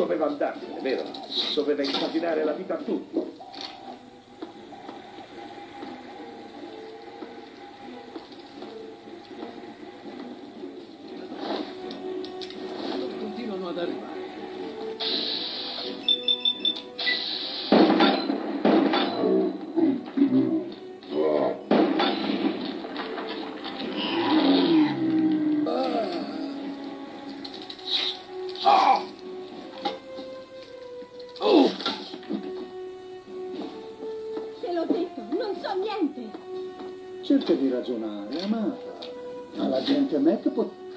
Doveva andarsene, vero? Doveva incasinare la vita a tutti. Continuano ad arrivare. Te l'ho detto, non so niente. Cerca di ragionare, amata. Ma la gente Mac